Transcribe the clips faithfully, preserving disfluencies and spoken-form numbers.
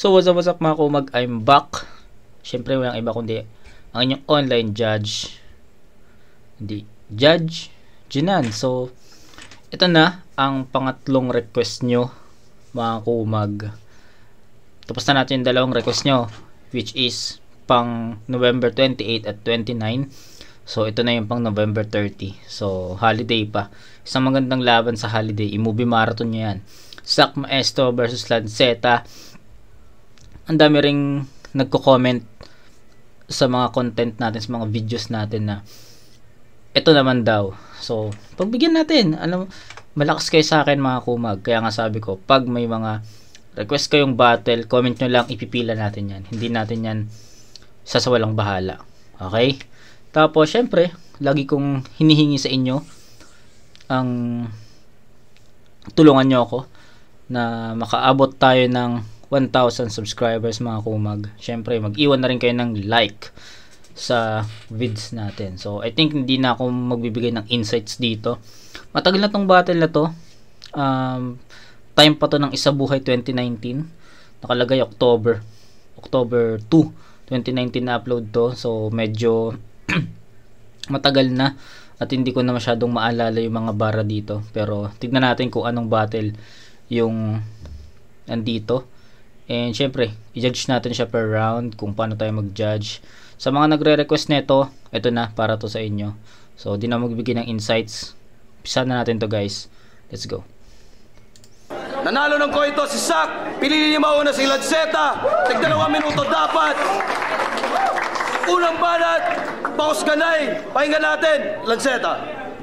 So what's up, what's up mga kumag, I'm back. Syempre walang iba kundi ang inyong online judge. Hindi, Judge Jinan. So ito na ang pangatlong request nyo mga kumag. Tapos na natin yung dalawang request nyo, which is pang November twenty-eight at twenty-nine. So ito na yung pang November thirty. So holiday pa. Isang magandang laban sa holiday. I-movie marathon nyo yan. Zack Maestro versus Lanceta. Ang dami ring nagko-comment sa mga content natin, sa mga videos natin na ito naman daw. So pagbigyan natin. Alam, malakas kayo sa akin mga kumag. Kaya nga sabi ko, pag may mga request kayong battle, comment nyo lang, ipipila natin yan. Hindi natin yan sasawalang bahala. Okay? Tapos syempre, lagi kong hinihingi sa inyo ang tulungan nyo ako na makaabot tayo ng one thousand subscribers mga kumag. Syempre, mag-iwan na rin kayo ng like sa vids natin. So, I think hindi na ako magbibigay ng insights dito. Matagal na tong battle na to. Um, time pa to ng Isa Buhay twenty nineteen. Nakalagay October. October two, twenty nineteen na upload to. So, medyo matagal na. At hindi ko na masyadong maalala yung mga bara dito. Pero, tignan natin kung anong battle yung nandito. And syempre, i-judge natin siya per round kung paano tayo mag-judge. Sa mga nagre-request nito, ito na para to sa inyo. So, di na magbigay ng insights. Pisa na natin to guys. Let's go. Nanalo ng koito si Zack. Pinili niya mauna si Lanceta. Tigdalawang minuto dapat. Unang banat, Paus Ganay. Pakinggan natin, Lanceta.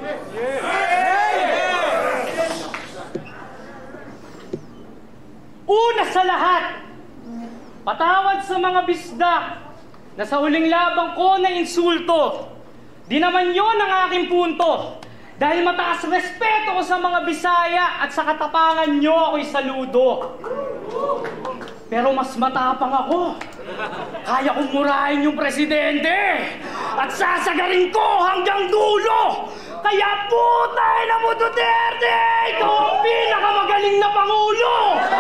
Una sa lahat, patawad sa mga bisda na sa huling labang ko na insulto. Di naman yon ang aking punto. Dahil mataas respeto ko sa mga Bisaya at sa katapangan nyo ako'y saludo. Pero mas matapang ako. Kaya kong murahin yung presidente at sasagarin ko hanggang dulo. Kaya putay na mo Duterte! Ikaw ang pinakamagaling na Pangulo!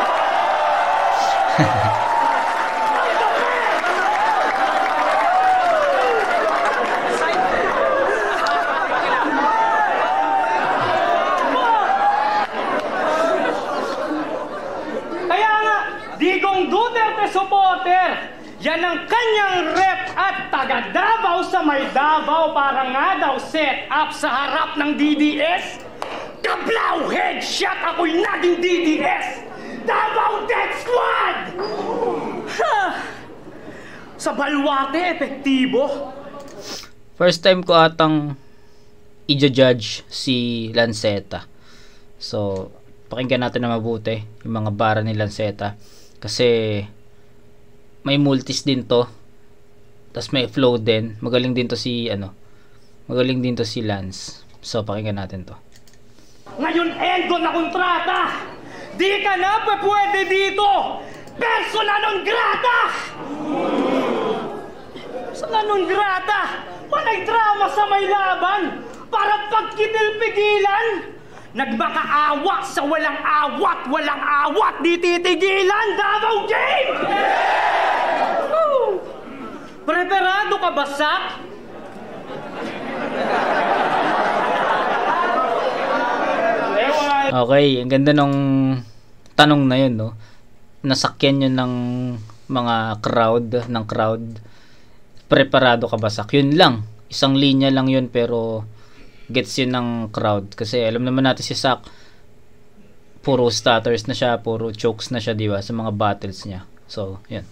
Kaya nga, Digong Duterte supporter! Yan ang kanyang rep at taga Davao sa may Davao para nga daw set up sa harap ng D D S. Kablaw headshot ako'y naging D D S. Davao Death Squad! Ha! Sa balwate, epektibo. First time ko atang i-judge si Lanceta. So, pakinggan natin na mabuti yung mga bara ni Lanceta. Kasi may multis din to. Tapos may flow din. Magaling din to si ano. Magaling din to si Lance. So pakinggan natin to. Ngayon endo na kontrata. Di ka na pa pwede dito. Persona non grata. Persona non grata. Walang drama sa may laban. Para pagkitil-pigilan. Nagmakaawa sa walang awat, walang awat, di titigilan, Davao Game! Woo! Preparado ka ba, Zack? Okay, ang ganda nung tanong na yun, no? Nasakyan yun ng mga crowd, ng crowd. Preparado ka ba, Zack? Yun lang. Isang linya lang yun, pero gets yun ng crowd. Kasi alam naman natin si Zack, puro stutters na siya, puro chokes na siya, diba? Sa mga battles niya. So, yun.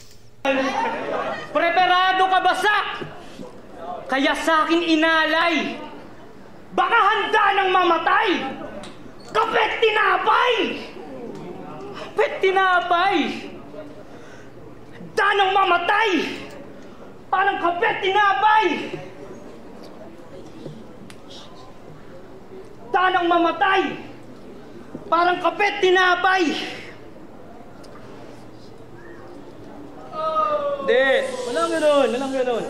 Preparado ka ba, Zack? Kaya sa akin inalay. Baka handa ng mamatay. Kapet tinapay! Kapet tinapay! Handa ng mamatay! Parang kapet tinapay! Handa ng mamatay! Parang kapet tinapay! Hindi! Walang gano'n! Walang gano'n!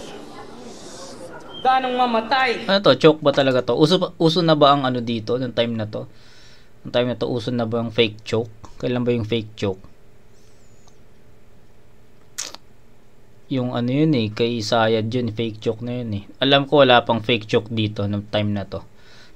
Ganong mamatay. Ano to? Choke ba talaga to? Uso, uso na ba ang ano dito? Ng time na to? Ng time na to, uso na ba yung fake choke? Kailan ba yung fake choke? yung ano yun eh, kay Sayad yun, fake joke na yun eh. Alam ko wala pang fake joke dito ng time na to.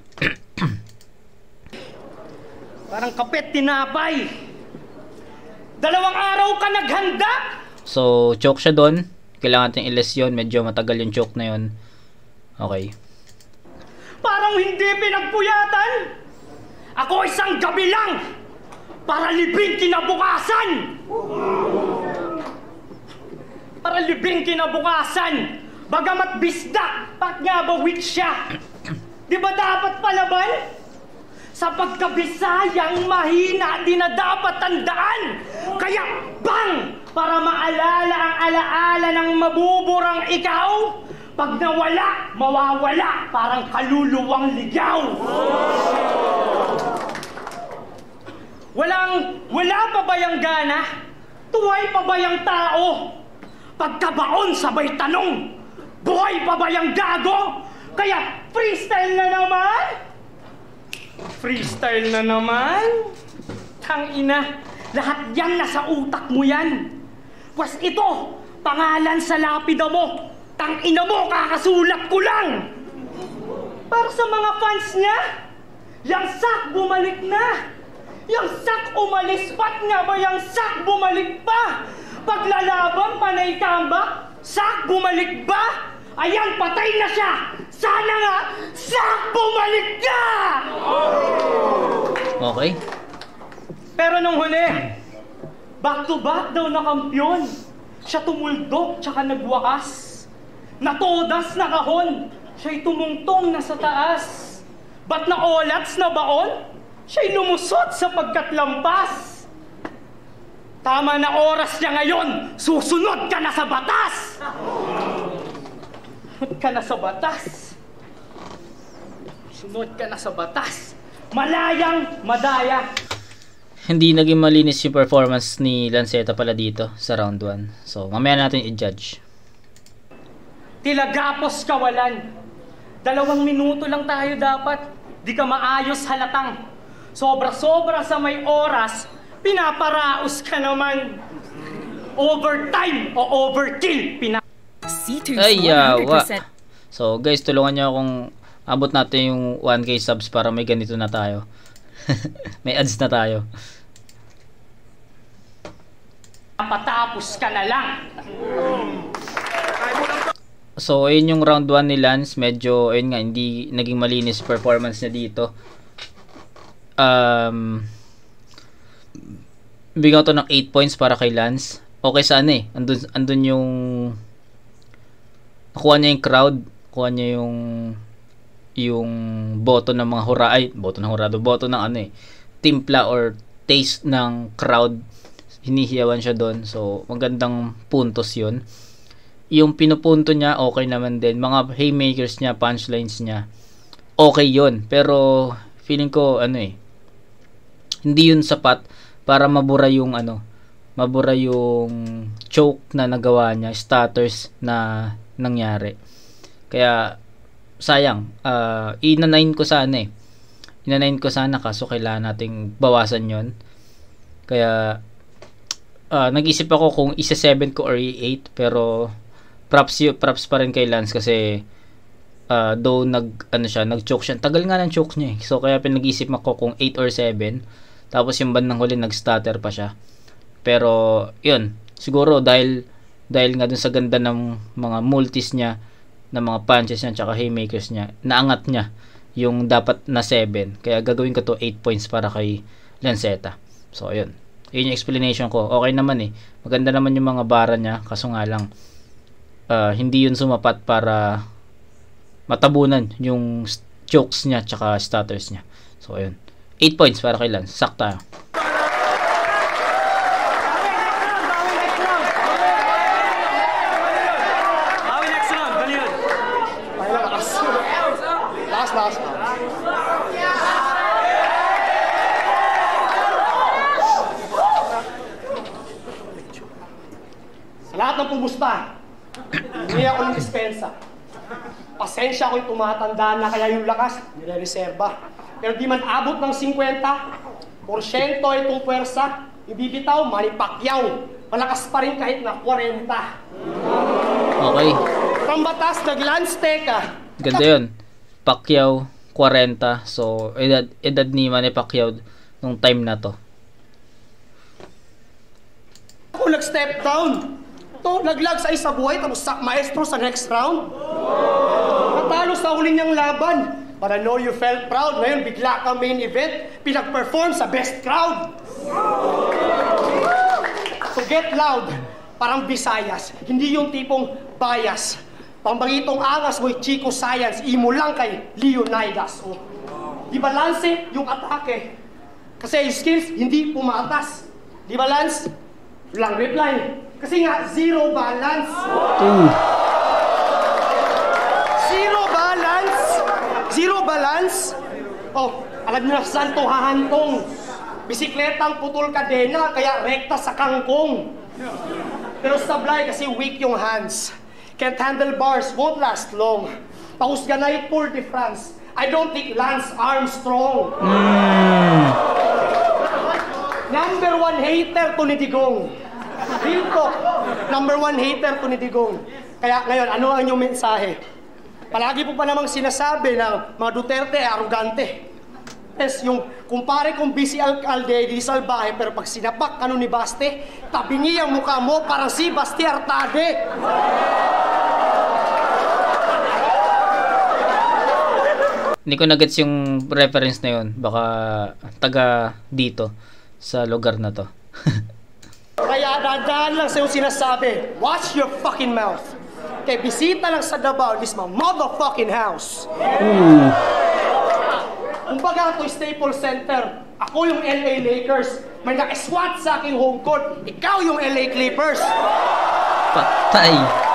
Parang kapet tinapay. Dalawang araw ka naghanda. So, choke siya doon. Kailangan natin iles yun. Medyo matagal yung choke na yun. Okay. Parang hindi pinagpuyatan. Ako isang gabi lang para libing kinabukasan. Para libing kinabukasan. Bagamat bisdak, pat nga ba witch siya? Di ba dapat palaban? Sa pagkabisayang mahina, di na dapat tandaan. Kaya bang! Para maalala ang alaala ng mabuburang ikaw. Pag nawala, mawawala, parang kaluluwang ligaw. Walang, wala pa ba yung gana? Tuway pa ba yung tao? Pagkabaon, sabay tanong, buhay pa ba yung gago? Kaya freestyle na naman? Freestyle na naman? Tangina, lahat yan nasa utak mo yan. Pwes ito, pangalan sa lapida mo. Tangina mo, kakasulat ko lang. Para sa mga fans niya, yang sak bumalik na. Yang sak umalis, pat nga ba yang sak bumalik pa? Paglalaban, panay tambak, sak bumalik ba? Ayan, patay na siya. Sana nga, sak bumalik ka! Okay. Pero nung huli, back to back daw na kampiyon. Siya tumuldok, tsaka nagwakas. Natodas na kahon, siya'y tumungtong na sa taas. Ba't na olats na baon? Siya'y lumusot sa pagkatlampas. Tama na oras niya ngayon, susunod ka na sa batas! Susunod ka na sa batas. Susunod ka na sa batas. Malayang madaya. Hindi naging malinis yung performance ni Lanceta pala dito sa round one. So, mamaya natin i-judge. Tila gapos kawalan. Dalawang minuto lang tayo dapat. Di ka maayos halatang. Sobra-sobra sa may oras, pinaparaos ka naman. Overtime o overkill, pina... Ay, yawa. So, guys, tulungan nyo akong abot natin yung one K subs para may ganito na tayo. May ads na tayo. Patapos ka na lang. So, ayun yung round one ni Lance. Medyo, ayun nga, hindi naging malinis performance niya dito. Um, bigyan ko to ng eight points para kay Lance. Okay sana eh. Andun, andun yung nakuha niya yung crowd. Nakuha niya yung yung boto ng mga hura. Ay, boto ng hurado. Boto ng ano eh. Timpla or taste ng crowd. Hinihiyawan siya doon. So, magandang puntos yun. Yung pinupunto niya, okay naman din. Mga haymakers niya, punchlines niya, okay yun. Pero, feeling ko, ano eh, hindi yun sapat para mabura yung, ano, mabura yung choke na nagawa niya, stutters na nangyari. Kaya, sayang. Uh, inanayin ko sana eh. Inanayin ko sana, kaso kailangan nating bawasan yun. Kaya, uh, nag-isip ako kung isa seven ko or i-eight, pero, props y- props pa rin kay Lance kasi uh, though nag ano siya, nag-choke siya. Tagal nga ng choke niya eh. So kaya pinag-isip ako kung eight or seven. Tapos yung bandang huli nag-stutter pa siya. Pero yun, siguro dahil dahil nga dun sa ganda ng mga multis niya, ng mga punches niya, tsaka haymakers niya, naangat niya yung dapat na seven. Kaya gagawin ko to eight points para kay Lanceta. So ayun. Yun yung explanation ko. Okay naman eh. Maganda naman yung mga bara niya, kaso nga lang Uh, hindi yun sumapat para matabunan yung chokes niya tsaka stutters niya. So ayun, eight points para kay Lance. Sakta. Bawi next round, dali yun. Last, last. Sa lahat ng pumusta, hindi ako ng dispensa. Pasensya ako'y tumatanda na kaya yung lakas nire-reserba. Pero di man abot ng fifty porsyento itong puwersa, ibibitaw, Manny Pacquiao. Malakas pa rin kahit na forty. Okay. From Batas, nag-Lance Teca. Ganda yun. Pacquiao, forty. So, edad, edad ni Manny Pacquiao nung time na to. Ako nag-step down. To, naglag sa isa buhay, tapos sak maestro sa next round. Natalo sa huli niyang laban. But I know you felt proud. Ngayon, bigla ka main event, pinag-perform sa best crowd. So get loud. Parang Visayas. Hindi yung tipong bias. Pambagitong angas mo'y Chico Science. Imo lang kay Leonidas. Oh. Di balanse yung atake. Kasi yung skills, hindi pumatas. Di balance? Walang reply. Kasi nga, zero balance. Ooh. Zero balance. Zero balance. Oh, alam niyo na saan to hahantong. Bisikletang putol kadena, kaya rekta sa kangkong. Pero sablay kasi weak yung hands. Can't handle bars, won't last long. Pahusga na yung Tour de France. I don't think Lance Armstrong. Mm. Number one hater to ni Digong. Real talk. Number one hater to ni Digong. Kaya ngayon, ano ang inyong mensahe? Palagi po pa namang sinasabi ng mga Duterte ay arugante. Yes, yung kumpare kong busy alcalde, di salbahe, pero pag sinapak ka nun ni Baste, tabingi ang mukha mo parang si Baste Artade. Hindi ko na-gets yung reference na yun. Baka taga dito sa lugar na to. Kaya dadaan lang sa'yo sinasabi, watch your fucking mouth. Kaya bisita lang sa Davao, this my motherfucking house. Ooh. Kumbaga ito Staples Center, ako yung L A Lakers. May naka-swat sa aking home court, ikaw yung L A Clippers. Patay.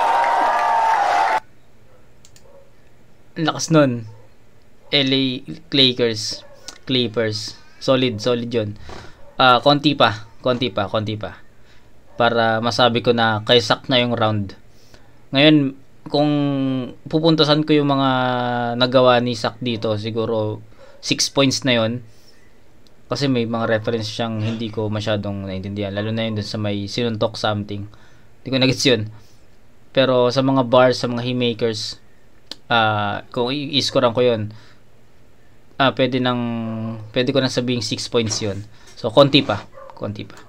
Lakas nun. L A Lakers. Clippers. Solid, solid yun. Uh, konti pa. Konti pa, konti pa. Para masabi ko na kay sak na yung round. Ngayon, kung pupuntasan ko yung mga nagawa ni Sak dito, siguro six points na yon. Kasi may mga reference siyang hindi ko masyadong naintindihan. Lalo na yun dun sa may sinuntok something. Hindi ko nagets yun. Pero sa mga bars, sa mga haymakers, uh, kung i-scorean ko yun, uh, pwede nang, pwede ko nang sabihing six points yun. So, konti pa. Konti pa.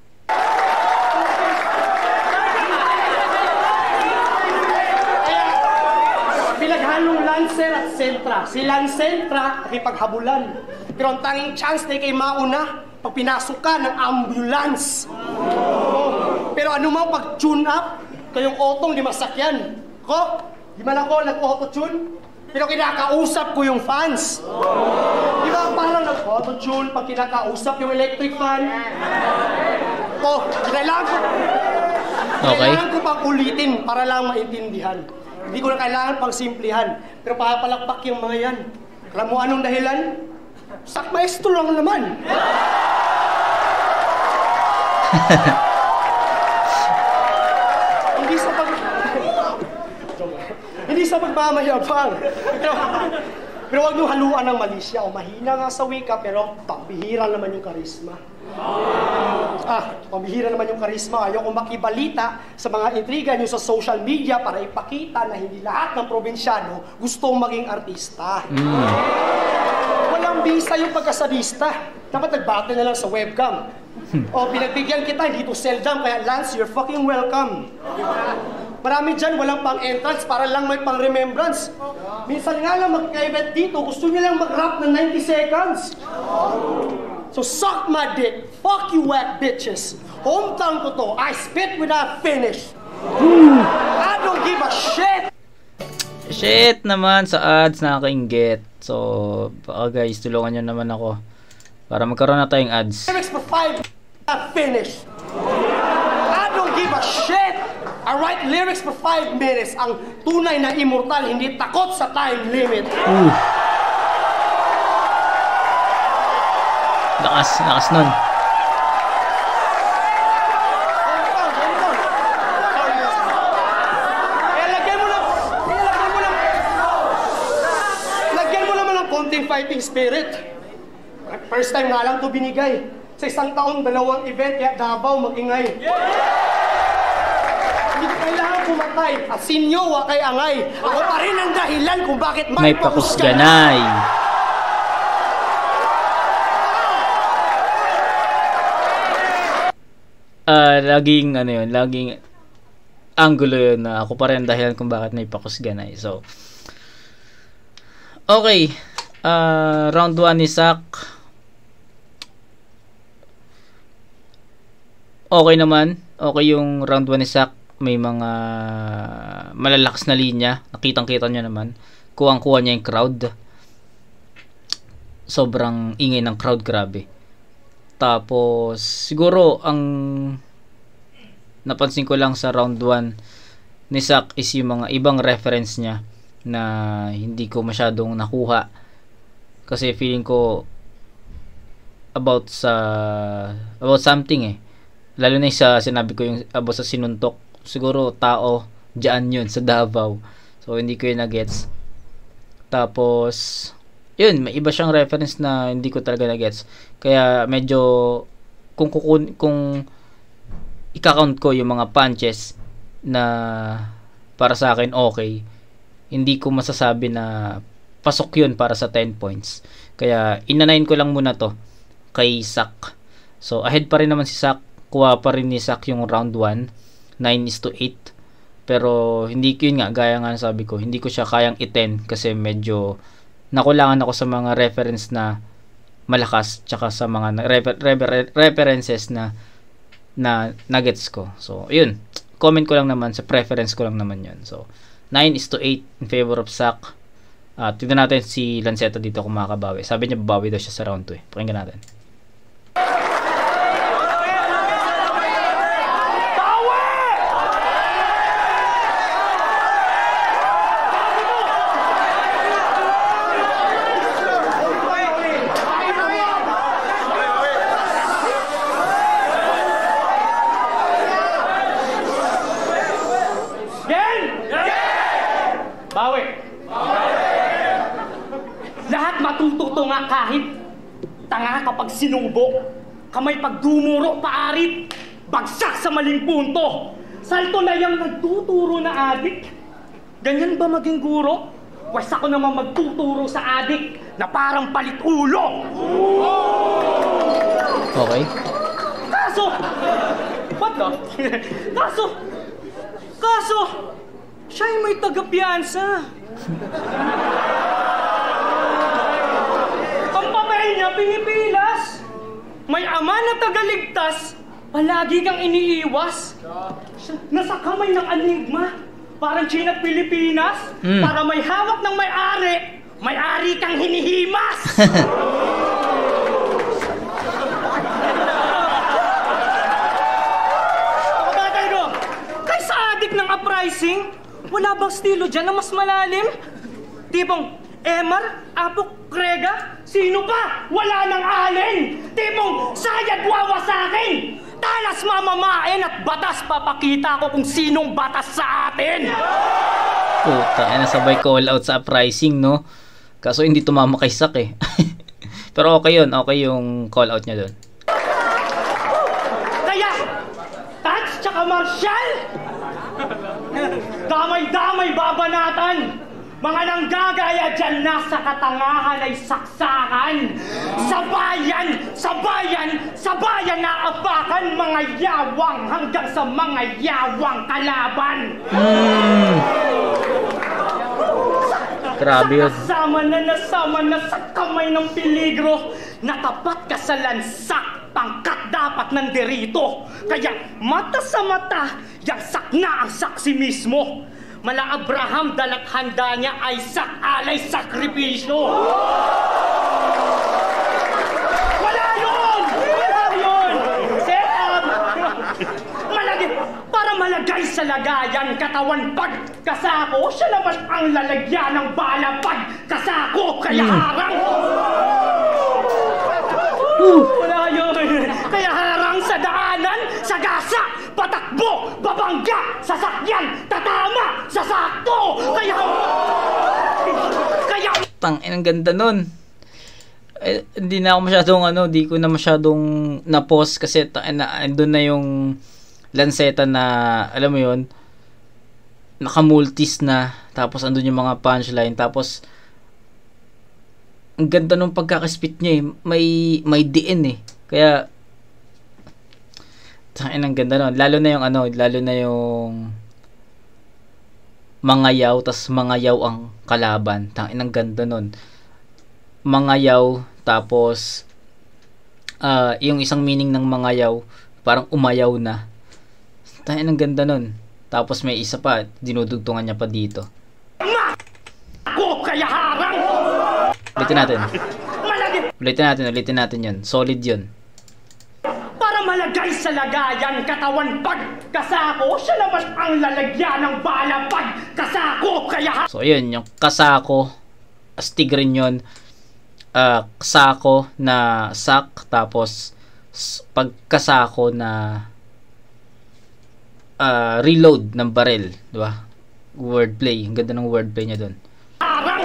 Pinaghalong Lancer at Sentra. Si Lancentra, nakipaghabulan. Pero ang tanging chance na kay mauna, pag pinasok ka ng ambulance. Oh. Pero ano mo pag-tune up, kayong otong di masakyan. Ko, di man ako nag-auto-tune, pero kinakausap ko yung fans. Di ba parang nag-auto-tune pag kinakausap yung electric fan? Ko, kailangan ko, Okay. kailangan ko pang ulitin para lang maintindihan. Hindi ko na kailangan pang simplihan. Pero papalakpak yung mga yan. Alam mo anong dahilan? Sak maestro lang naman. Hindi sa pag... Hindi sa pagmamayabang. Pero, pero huwag niyo haluan ng malisya. O mahina nga sa wika, pero pambihira naman yung karisma. Ah, pambihira naman yung karisma. Ayaw kong makibalita sa mga intriga niyo sa social media para ipakita na hindi lahat ng probinsyano gustong maging artista. Mm. Walang bisa yung pagkasadista. Dapat nag-battle na lang sa webcam. O pinagbigyan kita, hindi to seldom, kaya Lance, you're fucking welcome. Marami dyan, walang pang-entrance para lang may pang-remembrance. Minsan nga lang magka-event dito, gusto nyo lang mag-rap ng ninety seconds. So suck my dick, fuck you whack bitches. Hometown ko to, I spit without finish. I don't give a shit. Shit naman sa ads nakakainggit. So, baka guys, tulungan nyo naman ako para magkaroon na tayong ads. Lyrics for five, not finish. I don't give a shit. I write lyrics for five minutes. Ang tunay na immortal, hindi takot sa time limit. Uh. Lakas, lakas nun. Eh, lagyan mo lang, eh, lagyan mo lang, lagyan mo naman ng konting fighting spirit. First time nga lang ito binigay. Sa isang taon, dalawang event, kaya Davao mag-ingay. Hindi ko kailangan pumatay at sinyo wa kay angay. Ako pa rin ang dahilan kung bakit May may pakusganay. Ah, laging ano yun, laging angulo yun na ako pa rin ang dahilan kung bakit may pakusganay. So, okay. Uh, round one ni Sak. Okay naman. Okay yung round one ni Sak. May mga malalakas na linya. Nakitang-kita nyo naman. Kuwang-kuha niya yung crowd. Sobrang ingay ng crowd, grabe. Tapos, siguro, ang napansin ko lang sa round one ni Sak is yung mga ibang reference niya na hindi ko masyadong nakuha. Kasi feeling ko about sa about something eh. Lalo na yung sa sinabi ko yung about sa sinuntok. Siguro tao dyan yun sa Davao. So, hindi ko yun na-gets. Tapos, yun, may iba siyang reference na hindi ko talaga na-gets. Kaya medyo kung kung, kung i-count ko yung mga punches na para sa akin okay, hindi ko masasabi na pasok yun para sa ten points. Kaya inanayin ko lang muna to kay Sak. So ahead pa rin naman si Sak. Kuha pa rin ni Sak yung round one, nine is to eight. Pero hindi ko yun nga, gaya nga sabi ko, hindi ko siya kayang i-ten kasi medyo nakulangan ako sa mga reference na malakas tsaka sa mga refer- refer- references na na nuggets ko. So, yun. Comment ko lang naman, sa preference ko lang naman yun. So, nine is to eight in favor of Sak. Uh, tignan natin si Lanceta dito kung makakabawi. Sabi niya babawi daw siya sa round two eh. Pakinggan natin. Matututo nga kahit tanga kapag sinubo, kamay pagdumuro paarit, bagsak sa maling punto, salto na yung nagtuturo na adik. Ganyan ba maging guro? Pwes ako naman magtuturo sa adik na parang palit ulo. Okay. Kaso, ba't ka? Kaso, kaso, siya'y may tagapiyansa. Niya pinipilas. May ama na tagaligtas, palagi kang iniiwas. Nasa kamay ng enigma, parang China at Pilipinas. Mm. Para may hawak ng may-ari, may-ari kang hinihimas. Kabatay ko, kaysa adik ng uprising, wala bang estilo dyan na mas malalim? Tipong, Emar, Apok, Krega, sino pa? Wala nang alin! Tipong sayad wawasakin! Talas mamamain at batas papakita ko kung sinong batas sa atin! Puta, ay nasabay call out sa uprising, no? Kaso hindi tumama kay Sak eh. Pero okay yun, okay yung call out niya doon. Kaya, Tats tsaka Marshall! Damay-damay babanatan! Mga nanggagaya dyan na sa katangahan ay saksakan. Sa bayan, sa bayan, sa bayan naapakan mga yawang hanggang sa mga yawang kalaban. Mm. Grabe yun. Sa kasama na nasama na sa kamay ng peligro, natapat ka sa lansak, pangkat dapat nandirito. Kaya mata sa mata, yang sak na ang saksi mismo. Mala Abraham dalat handa niya ay sak alay sakripisyo. Wala yun! Wala yun! Set up! Malagi, para malagay sa lagayan katawan pagkasako, siya naman ang lalagyan ng bala pagkasako, kaya harang! Uh, wala yun! Kaya harang sa daanan, sa gasa, patakbo, babangga, sasakyan, tatama, sasakto, kaya... Kaya... Tang, ang ganda nun. Eh, hindi na ako masyadong ano, di ko na masyadong na-pause kasi ta, na, andun na yung Lanceta na, alam mo yun, nakamultis na, tapos andun yung mga punchline, tapos ang ganda nung pagkakaspit niya eh. May, may diin eh. Kaya, tangin ang ganda nun. Lalo na yung ano, lalo na yung mangayaw, tas mangayaw ang kalaban. Tangin ang ganda nun. Mangayaw, tapos, uh, yung isang meaning ng mangayaw, parang umayaw na. Tangin ang ganda nun. Tapos may isa pa, dinudugtungan niya pa dito. Ako kaya harang! Ulitin natin. Malagit Ulitin natin, ulitin natin yun. Solid yun. para malagay sa lagayan katawan pagkasako, siya naman ang lalagyan ng bala pagkasako. Kaya ha- So, ayun, yung kasako, astig rin yun. Uh, kasako na sak, tapos s- pagkasako na uh, reload ng barrel, di ba? Wordplay, ang ganda ng wordplay niya doon. harang!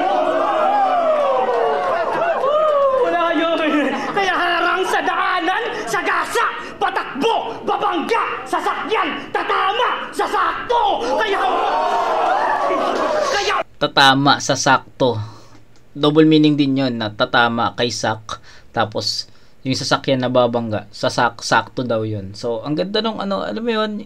Wala yun. Kaya harang sa daanan, sa gasa, patakbo, babangga, sasakyan, tatama, sasakto. Kaya... Kaya... Tatama sa sakto. Double meaning din yun, na tatama kay sak, tapos yung sasakyan na babangga, sasak, sakto daw yun. So, ang ganda nung ano, alam mo yun,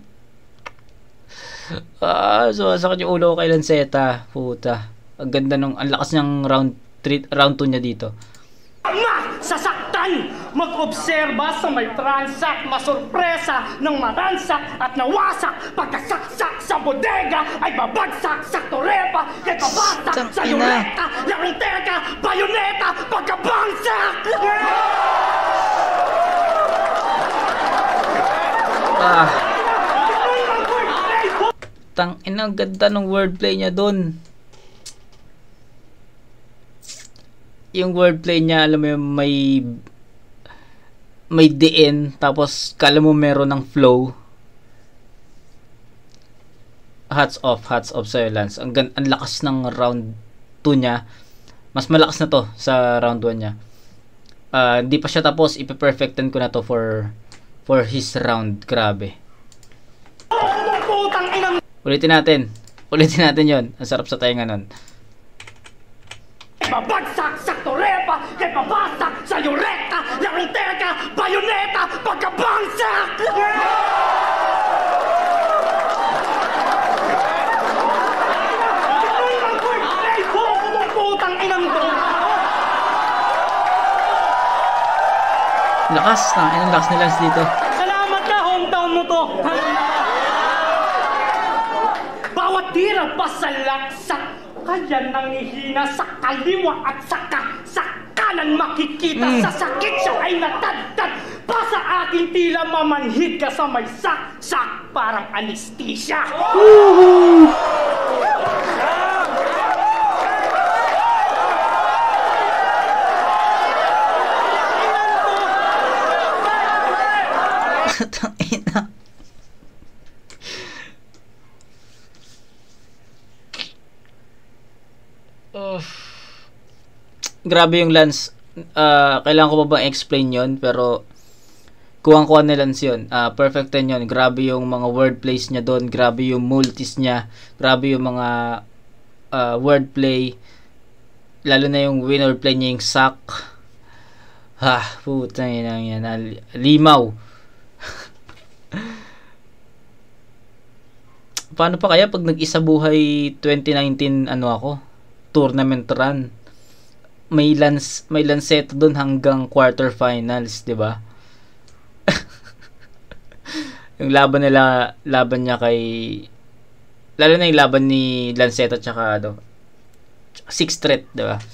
ah, so, sakit yung ulo ko kay Lanceta, puta. Ang ganda nung, ang lakas niyang round three, round two niya dito. Ma! Sasaktan! Mag-obserba sa may transak, masurpresa ng maransak at nawasak. Pagkasaksak sa bodega ay babagsak sa torepa. Kay kabasa Tang sa ina. yureka, larinteka, bayoneta, pagkabangsak! Ah, tang ina, ang ganda ng wordplay niya doon. Yung wordplay niya, alam mo yung may may diin, tapos kala mo meron ng flow. Hats off, hats off sa'yo, Lance. Ang, gan- ang lakas ng round two niya. Mas malakas na to sa round one niya. Ah, hindi pa siya tapos, ipe-perfecten ko na to for for his round. Grabe. Putang inang Ulitin natin. Ulitin natin yon. Ang sarap sa tayo nga nun. babagsak sa torepa, kay babasa sa yureka, larinteka, bayoneta, pagkabangsak! Putang inang Lakas na. Anong lakas ni Lance dito? salamat ka, hometown mo to. Bawat tira pa sa laksak, kaya nangihina sa kaliwa at sa ka, sa kanan makikita. Sa sakit siya ay natadtad. Pa sa aking tila mamanhid ka sa may sak-sak, parang anesthesia. Tangina. Oh. Grabe yung Lance. Uh, kailangan ko pa bang explain yon, pero kuwang-kuha ni Lance yun. Uh, perfect ten yun. Grabe yung mga wordplays niya doon. Grabe yung multis niya. Grabe yung mga uh, wordplay. Lalo na yung winner play niya yung sack. Ha, putang ina yan. Limaw. Paano pa kaya pag nag-isa buhay twenty nineteen ano ako? Tournament run. May lance, may Lanceta doon hanggang quarterfinals, 'di ba? Yung laban nila, laban niya kay lalo na yung laban ni Lanceta tsaka ano, sixth threat, 'di ba?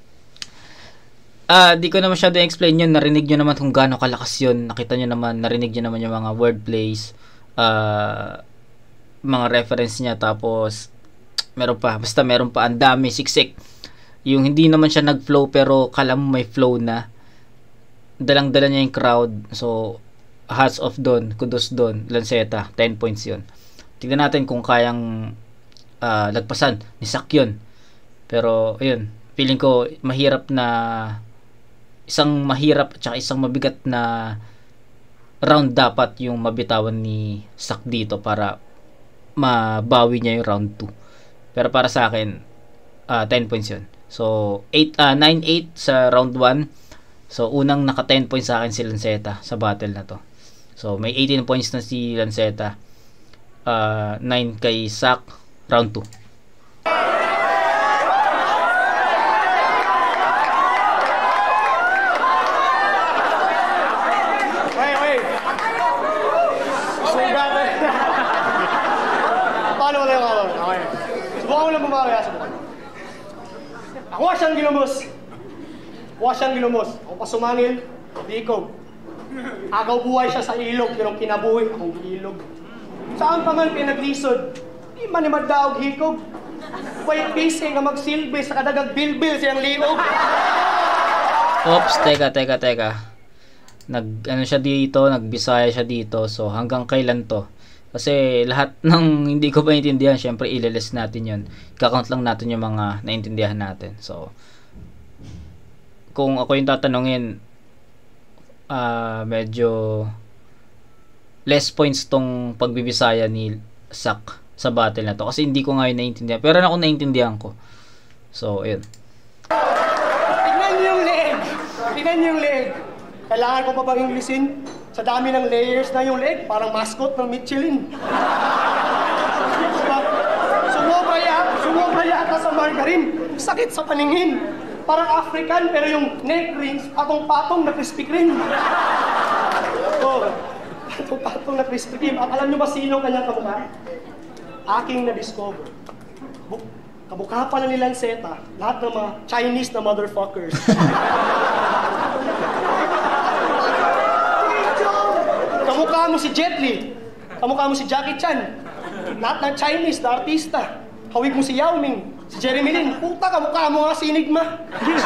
Ah, di ko na masyado explain yun. Narinig nyo naman kung gaano kalakas yun. Nakita nyo naman, narinig nyo naman yung mga wordplays, ah, mga reference niya, tapos meron pa, basta meron pa, ang dami, siksik. Yung hindi naman siya nag-flow pero kala mo may flow na. Dalang-dala niya yung crowd. So, hats off doon, kudos doon, Lanceta, ten points yun. Tignan natin kung kayang uh, lagpasan ni Sak yun. Pero, ayun, feeling ko mahirap na isang mahirap at saka isang mabigat na round dapat yung mabitawan ni Sak dito para mabawi niya yung round two. Pero para sa akin, uh, ten points yun. So, eight, uh, nine eight sa round one. So, unang naka ten points sa akin si Lanceta sa battle na to. So, may eighteen points na si Lanceta. Uh, nine kay Sak, round two. Ako siyang ginumos. Ako siyang ginumos. Ako pasumangil, dikog. Agaw buhay siya sa ilog, pero kinabuhi akong ilog. Saan pa man pinaglisod, di man ni magdaog hikog. White face nga magsilbi sa kadagag bilbil siyang liog. Oops, teka, teka, teka. Nag, ano siya dito, nagbisaya siya dito. So, hanggang kailan to? Kasi lahat ng hindi ko pa intindihan, syempre ililis natin yun. Kakount lang natin yung mga naintindihan natin. So, kung ako yung tatanungin, uh, medyo less points tong pagbibisaya ni Sak sa battle na to. Kasi hindi ko nga yun naintindihan. Pero ako naintindihan ko. So, ayun. Tignan niyo yung leeg. Tignan niyo yung leeg. Kailangan ko pa bang Englishin? Sa dami ng layers na yung leg, parang mascot ng Michelin. Sumobra yata, sumobra yata sa margarine. Sakit sa paningin. Parang African, pero yung neck rings, patong-patong na Krispy Kreme. Oh, patong-patong na Krispy Kreme. At alam nyo ba sino kanyang kamukha? Aking na-discover. Kamukha pa na ni Lanceta, lahat ng mga Chinese na motherfuckers. Kamukha mo si Jet Li, kamukha mo si Jackie Chan, lahat ng Chinese na artista. Hawig mo si Yao Ming, si Jeremy Lin, puta kamukha mo nga si Enigma.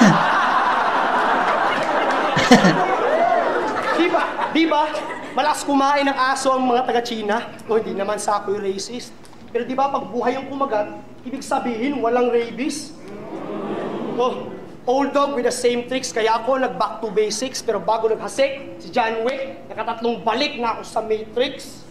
Diba? Diba? Malakas kumain ng aso ang mga taga-China. O hindi naman sa ako yung racist. Pero diba pag buhay yung kumagat, ibig sabihin walang rabies. Oh, old dog with the same tricks, kaya ako nag-back to basics, pero bago naghasik, si John Wick, nakatatlong balik na ako sa Matrix.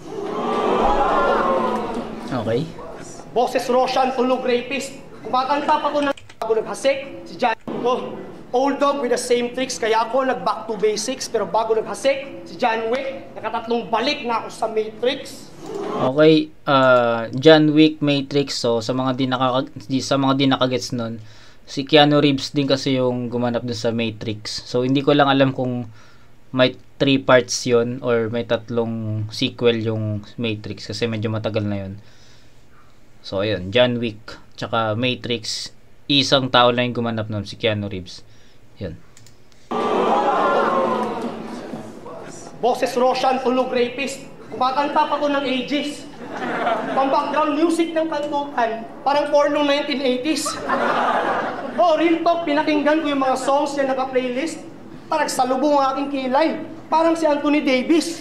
Okay. Boses Roshan, tunog rapist. Kumakanta pa ko ng bago naghasik, si John... Oh, old dog with the same tricks, kaya ako nag-back to basics, pero bago naghasik, si John Wick, nakatatlong balik na ako sa Matrix. Okay, uh, John Wick, Matrix, so sa mga di, nakaka- di, sa mga di nakagets nun, si Keanu Reeves din kasi yung gumanap dun sa Matrix. So, hindi ko lang alam kung may three parts yon or may tatlong sequel yung Matrix kasi medyo matagal na yon. So, ayun. John Wick tsaka Matrix. Isang tao lang yung gumanap nun, si Keanu Reeves. Yun. Boses Roshan, tunog rapist. Kumakanta pa ko ng ages. Pang background music ng kantukan, parang porno nineteen eighties. Oh, real talk, pinakinggan ko yung mga songs niya naka-playlist. Parang salubong ang aking kilay. Parang si Anthony Davis.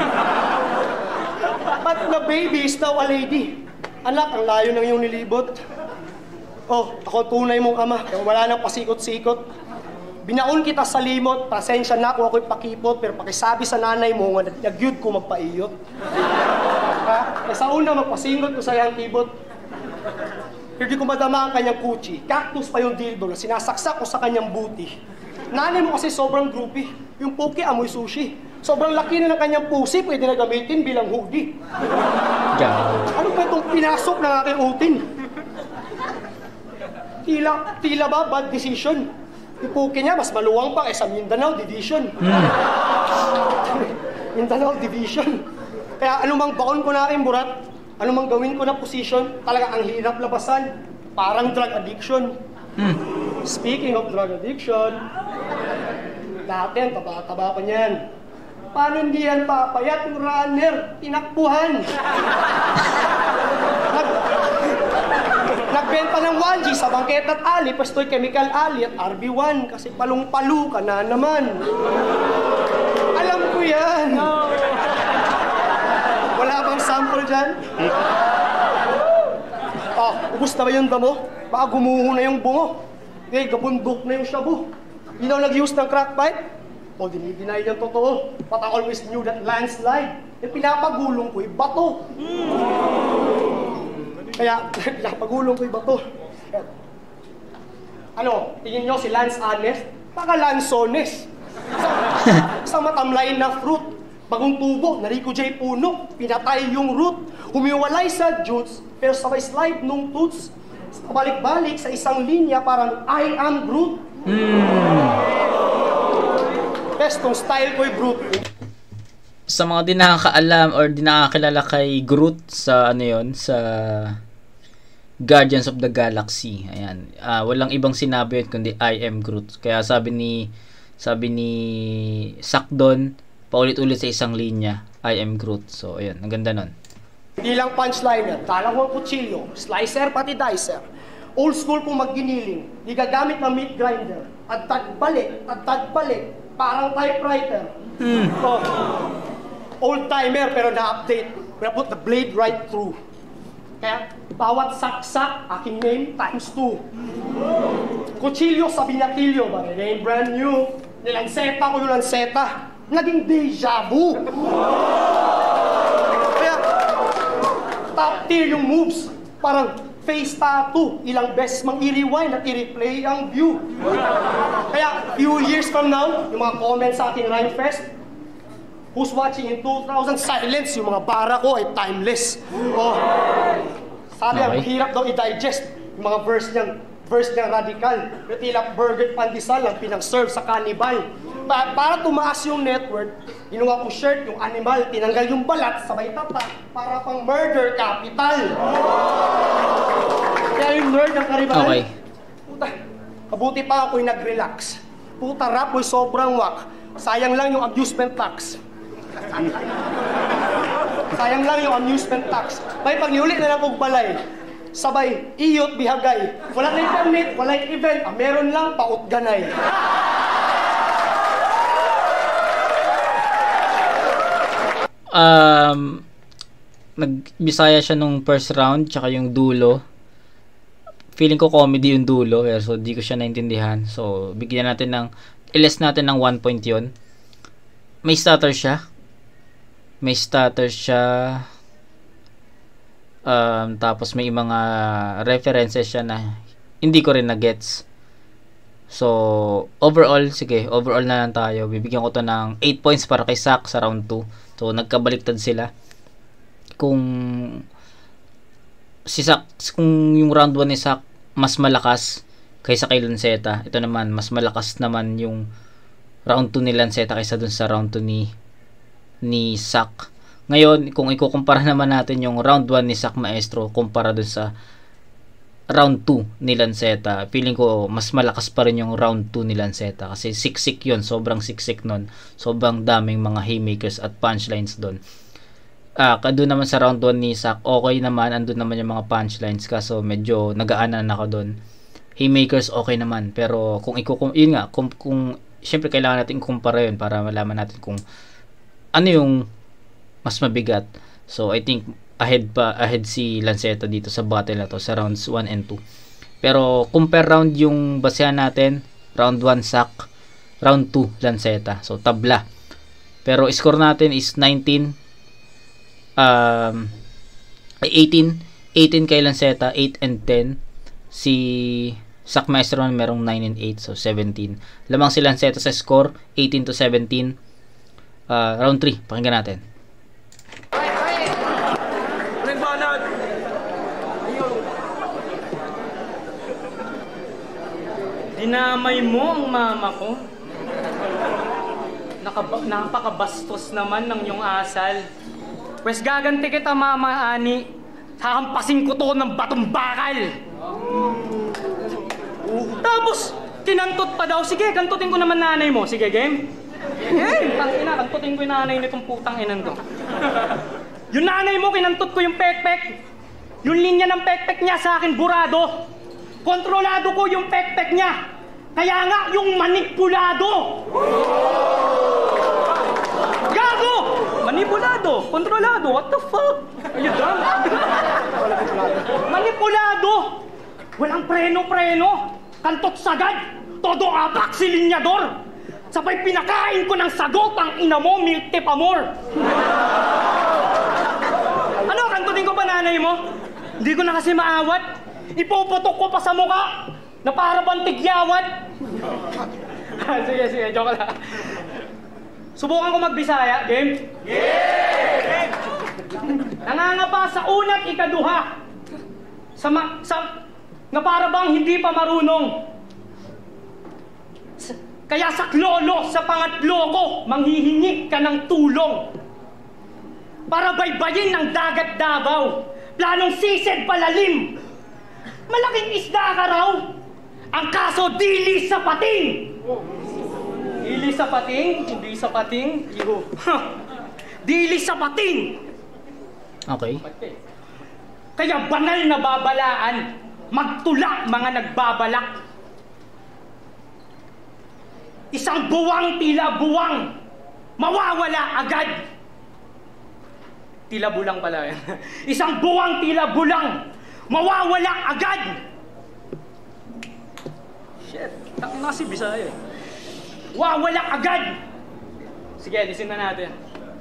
But the baby is now a lady. Anak, ang layo ng iyong nilibot. Oh, ako tunay mong ama, kaya wala nang pasikot-sikot. Binaon kita sa limot, pasensya na kung ako'y pakipot, pero pakisabi sa nanay mo nga nagyud ko magpaiyot. Ha? Sa una, magpasingot ko sa iyang kibot. Hindi ko madama ang kanyang kuchi. Cactus pa yung dildo na sinasaksak ko sa kanyang booty. Nanay mo kasi sobrang groupie. Yung poke amoy sushi. Sobrang laki na ng kanyang pusi, pwede na gamitin bilang hoodie. Yeah. Ano ba itong pinasok ng aking utin? Tila, tila ba bad decision? Yung poke niya, mas maluwang pa kaysa Mindanao Division. Mm. Mindanao Division. Kaya anumang baon ko na aking burat, anumang gawin ko na position, talaga ang hirap labasan. Parang drug addiction. Mm. Speaking of drug addiction, natin, taba-taba pa niyan. Paano hindi yan papayat yung runner? Tinakbuhan. Nag Nagbenta ng one G sa bangket at ali, pastoy chemical ali at R B one kasi palong-palo ka na naman. Alam ko yan. Wala bang sample dyan? Oh, ubus na ba yung damo? Baka gumuho na yung bungo. Eh, gabundok na yung shabu. Hindi daw nag-use ng crack pipe. O, oh, dinidinay yung totoo. But I always knew that landslide. Eh, pinapagulong ko yung bato. Kaya, pinapagulong ko yung bato. Ano, tingin nyo si Lance Honest? Baka Lanzones. Isang matamlay na fruit. Bagong tubo, na Rico J. Puno. Pinatay yung root. Humiwalay sa jutes, pero sabay slide nung toots. Pabalik-balik sa isang linya, parang I am Groot. Hmm. Best, tong style ko'y Groot. Sa mga di nakakaalam or di nakakilala kay Groot sa ano yon sa Guardians of the Galaxy. Ayan. Uh, walang ibang sinabi yun kundi I am Groot. Kaya sabi ni sabi ni Sakdon, paulit-ulit sa isang linya, I am Groot. So, ayan. Ang ganda nun. Hindi lang punchliner, dalawang kutsilyo, slicer pati dicer. Old school pong magginiling, di gagamit ng meat grinder. At tagbalik, at tagbalik, parang typewriter. Hmm. Oh. Old timer pero na-update. We put the blade right through. Kaya bawat saksak, aking name times two. Kutsilyo sa binatilyo, ba? Name brand new. Nilanseta ko yung lanseta. Naging deja vu. Kaya top tier yung moves. Parang face tattoo. Ilang beses mang i-rewind at i-replay ang view. Kaya few years from now, yung mga comments sa ating Rhyme Fest, who's watching in two thousand, silence, yung mga bara ko ay timeless. Oh. Sabi, ang hirap daw i-digest yung mga verse niyang, verse niyang radical. Pero tila burger pandesal ang pinang-serve sa cannibal. Pa para tumaas yung network, ginawa ko shirt, yung animal, tinanggal yung balat, sabay tata, para pang murder capital. Kaya yung nerd ng karibal, okay. Puta, mabuti pa ako'y nag-relax. Puta, rap mo'y sobrang wak. Sayang lang yung amusement tax. Sayang lang yung amusement tax. May pagniuli na lang kong balay. Sabay, iyot, bihagay. Wala na permit, wala event. Ah, meron lang, pautganay. Um, nag-Bisaya siya nung first round, tsaka yung dulo. Feeling ko comedy yung dulo, pero so di ko siya naintindihan. So, bigyan natin ng, iles natin ng one point yun. May stutter siya. May stutter siya. Um, tapos may mga references siya na hindi ko rin na-gets. So, overall, sige, overall na lang tayo. Bibigyan ko to ng eight points para kay Sak sa round two. So, nagkabaliktad sila. Kung si Sak, kung yung round one ni Sak mas malakas kaysa kay Lanceta, ito naman, mas malakas naman yung round two ni Lanceta kaysa dun sa round two ni ni Sak. Ngayon, kung ikukumpara naman natin yung round one ni Sak Maestro kumpara dun sa round two ni Lanceta, feeling ko mas malakas pa rin yung round two ni Lanceta kasi siksik yun, sobrang siksik nun, sobrang daming mga haymakers at punchlines dun. Ah, doon naman sa round one ni Sak, okay naman, andun naman yung mga punchlines kaso medyo nagaanan ako dun. Haymakers okay naman, pero kung ikukum yun nga, kung, kung syempre kailangan natin kumpara yun para malaman natin kung ano yung mas mabigat. So I think ahead pa ahead si Lanceta dito sa battle na to sa rounds one and two. Pero compare round yung basehan natin, round one Sak, round two Lanceta. So tabla. Pero score natin is nineteen um eighteen eighteen kay Lanceta, eight and ten. Si Sak Maestro man merong nine and eight, so seventeen. Lamang si Lanceta sa score, eighteen to seventeen. Uh, round three, pakinggan natin. Dinamay mo ang mama ko. Nakaba napakabastos naman ng iyong asal. Pwes gaganti kita, Mama Ani. Hahampasin ko to ng batong bakal. Tapos, kinantot pa daw. Sige, kantutin ko naman nanay mo. Sige, game? Game! Tangina, kantutin ko yung nanay nitong putang inan to. Yung nanay mo, kinantot ko yung pekpek. Yung linya ng pekpek niya sa akin, burado. Kontrolado ko yung pekpek niya. Kaya nga, yung manipulado. Gago! Manipulado. Kontrolado. What the fuck? Are you dumb? Manipulado. Walang preno-preno. Kantot sagad. Todo abak si linyador. Sabay pinakain ko ng sagot ang ina mo, milk tip amor. Ano, kantutin ko ba nanay mo? Hindi ko na kasi maawat. Ipuputok ko pa sa mukha na para bang tigyawat. Sige, sige, joke lang. Subukan ko magbisaya, game? Yeah! Nangangapa sa una't ikaduha. Sa, ma sa na para bang hindi pa marunong. Sa, kaya sa klolo, sa pangatlo ko, manghihingi ka ng tulong. Para baybayin ng dagat Davao. Planong sisid palalim. Malaking isda ka raw. Ang kaso, dili sa pating. Dili sa pating? Hindi sa pating? Iho. Dili sa pating. Okay. Kaya banal na babalaan. Magtula mga nagbabalak. Isang buwang tila buwang. Mawawala agad. Tila bulang pala yan. Isang buwang tila bulang. Mawawala agad. Shit. Takin na si Bisaya. Wawala agad. Sige, listen na natin.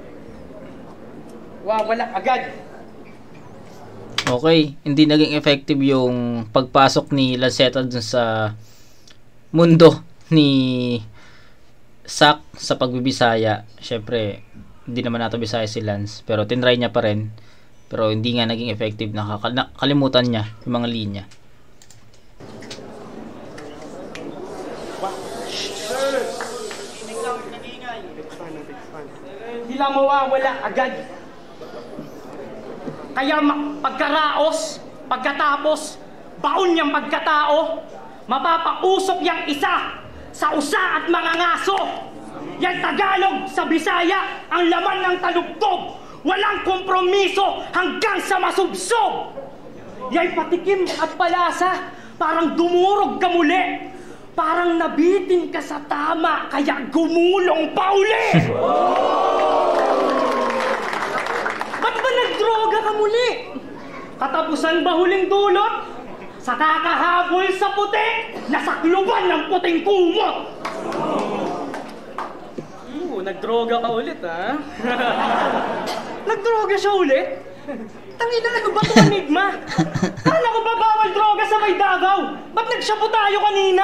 Wawala agad. Okay, hindi naging effective yung pagpasok ni Lanceta dun sa mundo ni Sak sa pagbibisaya. Syempre, hindi naman nato Bisaya si Lance, pero tinry niya pa rin. Pero hindi nga naging effective, nakakalimutan niya yung mga linya. Hindi lang mawawala agad. Kaya pagkaraos, pagkatapos, baon niyang pagkatao, mapapausok yang isa sa usa at mga ngaso. Yang Tagalog sa Bisaya, ang laman ng talugtog, walang kompromiso hanggang sa masubsob. Ya'y patikim at palasa, parang dumurog ka muli. Parang nabitin ka sa tama, kaya gumulong pa uli. Ba't ba nagdroga ka muli? Katapusan ba huling dulot? Sa kakahabol sa puti, nasakluban ng puting kumot. Oo, nagdroga ka ulit, ha? Nagdroga siya ulit? Tangina, ano ba itong enigma? Kala ko ba bawal droga sa may Davao? Ba't nagsyapo tayo kanina?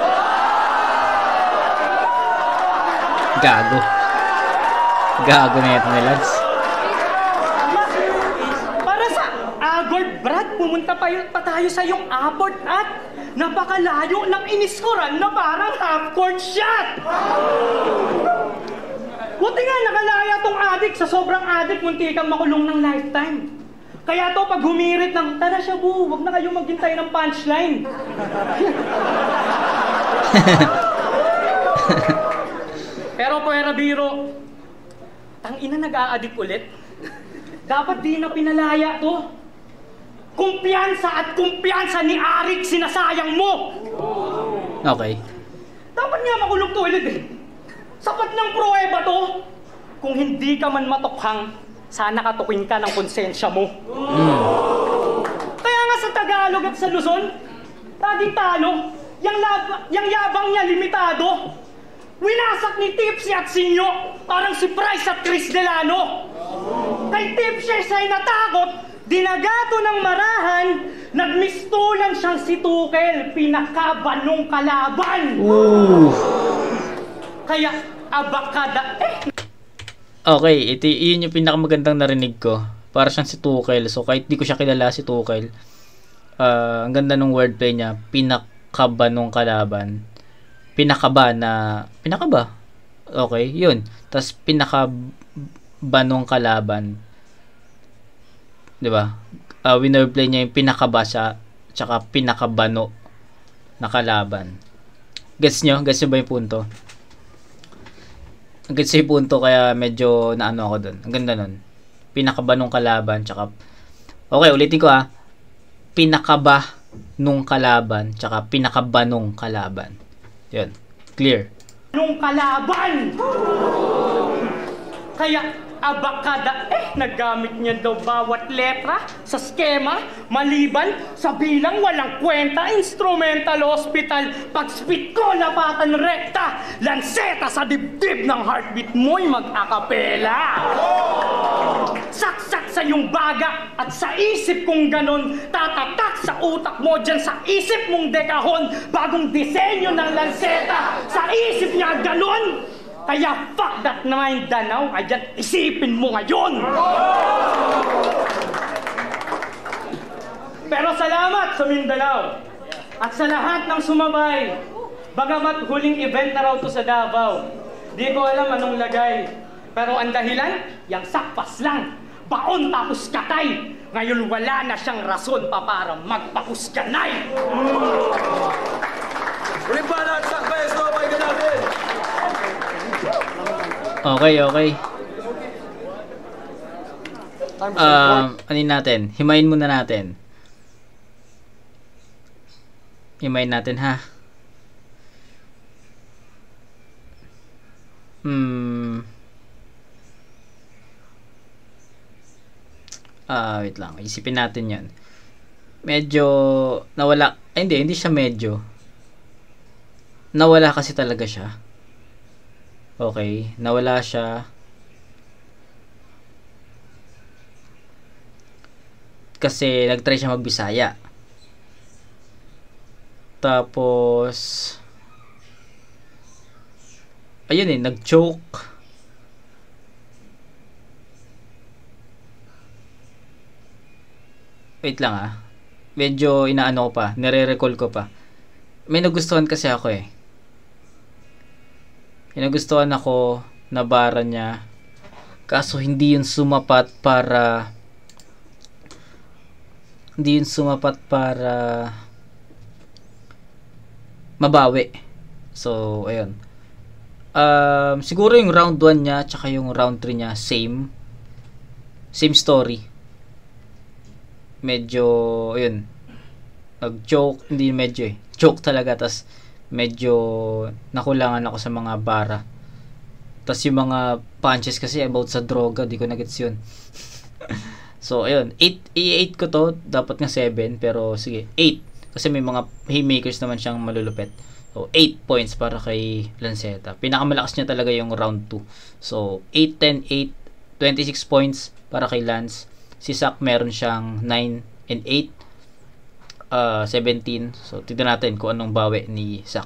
Gago. Gago na ito ni Lance. Para sa Agord, Brad, pumunta pa, yun, pa tayo sa yung abort at napakalayo ng iniskoran na parang half-court shot. Buti nga nakalaya tong adik. Sa sobrang adik, munti kang makulong ng lifetime. Kaya to, pag humirit ng, tara siya bu, huwag na kayong maghintay ng punchline. Pero puwera biro, tangina nag-a-addict ulit. Dapat di na pinalaya to. Kumpiyansa at kumpiyansa ni Arik sinasayang mo. Okay. Dapat nga makulong to ulit eh. Sapat ng pruweba to. Kung hindi ka man matukhang, sana katukin ka ng konsensya mo. Mm. Kaya nga sa Tagalog at sa Luzon, taging talo, yung, lab, yung yabang niya limitado. Winasak ni Tipsy at Sinyo, parang si Bryce at Chris Delano. Kay Tipsy siya'y natakot, dinagato ng marahan, nagmistulan siyang si Tukel, pinakabanong kalaban. Ooh. Kaya abakada eh. Okay, ito yun yung pinakamagandang narinig ko. Para siyang si Tukel. So kahit di ko siya kilala si Tukel, uh, ang ganda ng wordplay niya, pinakaba nung kalaban. Pinakaba na, pinakaba? Okay, yun. Tapos pinakaba nung kalaban. Diba? Uh, winordplay niya yung pinakaba siya, tsaka pinakabano na kalaban. Gets nyo? Gets nyo ba yung punto? Ang ganda yung punto, kaya medyo naano ako dun. Ang ganda nun. Pinakaba nung kalaban, tsaka... Okay, ulitin ko ah. Pinakaba nung kalaban, tsaka pinakaba nung kalaban. Yun. Clear. Nung kalaban! Kaya abakada, eh, nagamit niya daw bawat letra sa skema, maliban sa bilang walang kwenta, instrumental hospital, pag-spit ko, lapatan rekta, Lanceta sa dibdib ng heartbeat mo'y mag-akapela. Sa sasaksak sa iyong baga at sa isip kong ganon, tatatak sa utak mo dyan sa isip mong dekahon, bagong disenyo ng lanseta, sa isip niya ganon. Kaya fuck that na Mindanao, ay dyan isipin mo ngayon. Pero salamat sa Mindanao at sa lahat ng sumabay. Bagamat huling event na raw to sa Davao, di ko alam anong lagay. Pero ang dahilan, yang sakpas lang. Baon tapos katay. Ngayon wala na siyang rason pa para magpakuskanay. Ulit ba lahat sa pwesto, pakinggan natin. Okay, okay. Um, anin natin? Himayin muna natin. Himayin natin ha. Hmm. Ah, wait lang. Isipin natin 'yan. Medyo nawala. Ay, hindi, hindi siya medyo. Nawala kasi talaga siya. Okay, nawala siya. Kasi nag-try siya mag-Bisaya. Tapos ayun eh, nag-choke. Wait lang ah. Medyo inaano ko pa, nire-recall ko pa. May nagustuhan kasi ako eh. May nagustuhan ako na bara niya. Kaso hindi yun sumapat para hindi yun sumapat para mabawi. So, ayun. Um, siguro yung round one niya tsaka yung round three niya same same story. Medyo ayun, nag-joke, hindi medyo eh joke talaga, tas medyo nakulangan ako sa mga bara, tas yung mga punches kasi about sa droga, di ko na-gets yun. So ayun, eight, i-eight ko to, dapat nga seven, pero sige, eight kasi may mga haymakers naman siyang malulupet. So, eight points para kay Lanceta. Pinakamalakas niya talaga yung round two. So, eight, ten, eight, twenty-six points para kay Lance. Si Sak meron siyang nine and eight, uh, seventeen. So, tignan natin kung anong bawi ni Sak.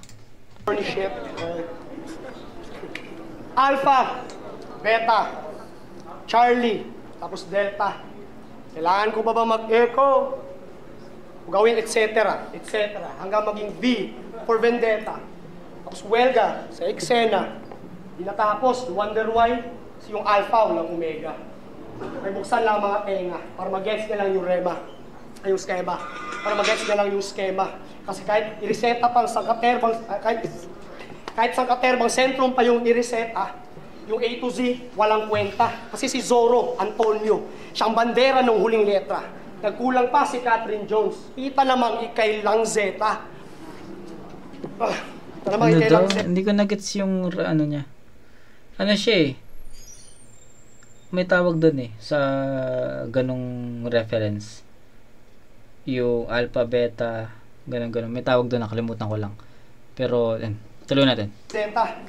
Alpha, Beta, Charlie, tapos Delta. Kailangan ko ba ba mag-echo? Gawin et cetera, et cetera. Hanggang maging V for Vendetta. Tapos Welga sa Exena. Di natapos, wonder why, si yung Alpha walang Omega. May buksan lang mga tenga para mag-gets na lang yung Rema. Ay yung schema. Para mag-gets na lang yung schema. Kasi kahit i-reseta pang sangkaterbang, kahit, kahit sangkaterbang sentrum pa yung i-reseta, yung A to Z, walang kwenta. Kasi si Zorro, Antonio, siyang bandera ng huling letra. Nagkulang pa si Catherine Jones. Kita namang ikay lang Zeta. Ah, kita namang Ano ikay daw? lang Zeta. Hindi ko na-gets yung ano niya. Ano siya eh? May tawag doon eh sa ganong reference. Yung alpha, beta, ganun ganun. May tawag doon, nakalimutan ko lang. Pero, yan. Tuloy natin. Zeta.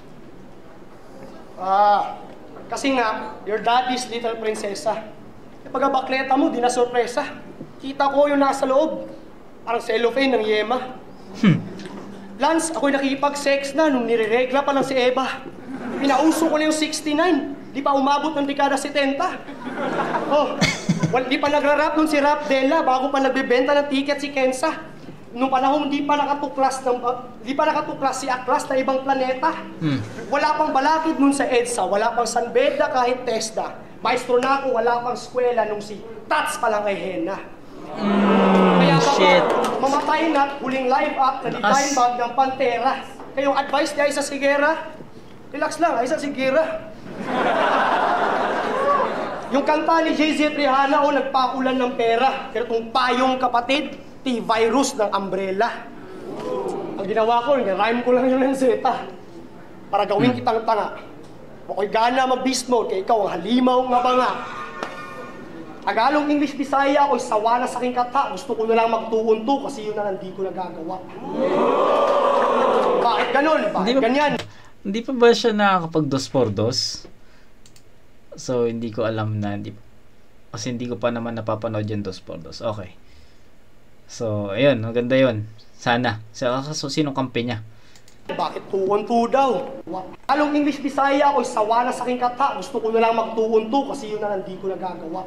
Ah, kasi nga, your daddy's little prinsesa. E pagkabakleta mo, di na sorpresa. Kita ko yung nasa loob. Parang cellophane ng Yema. Hmm. Lance, ako'y nakipag-sex na nung nireregla pa lang si Eva. Pinauso ko na yung sixty-nine. Di pa umabot ng dekada seventy. Oh, well, di pa nagra-rap nun si Rap Della bago pa nagbebenta ng ticket si Kensa. Nung panahon di pa nakatuklas ng uh, di pa nakatuklas si Aklas na ibang planeta. Hmm. Wala pang balakid nun sa EDSA, wala pang San Beda kahit TESDA. Maestro na ako, wala pang eskwela nung si Tats pa lang kay Hena. Mm, Kaya shit. mamatay na, huling live up na divine bag ng Pantera. Kayong advice niya isa Sigera, relax lang, isa Sigera. Yung kanta ni Jay-Z at Rihanna, o nagpakulan ng pera. Pero itong payong kapatid, T-virus ng umbrella. Ang ginawa ko, rhyme ko lang yung Lanceta. Para gawin kitang tanga. Ako'y gana mag-beast mode, kaya ikaw ang halimaw nga ba nga. Tagalog, English, Bisaya, ako'y sawa na sa aking kata. Gusto ko na lang magtuon-to kasi yun na lang di ko nagagawa. Bakit ganun? Bakit Hindi pa- ganyan? Hindi pa ba siya nakakapag dos por dos? So, hindi ko alam na. Hindi, Kasi hindi ko pa naman napapanood yung dos por dos. Okay. So, ayun. Maganda yun. Sana. So, so sinong kampi niya? Bakit two on two daw? Along English Bisaya ako, sawa na sa aking kata. Gusto ko na lang mag two on two kasi yun na hindi ko nagagawa.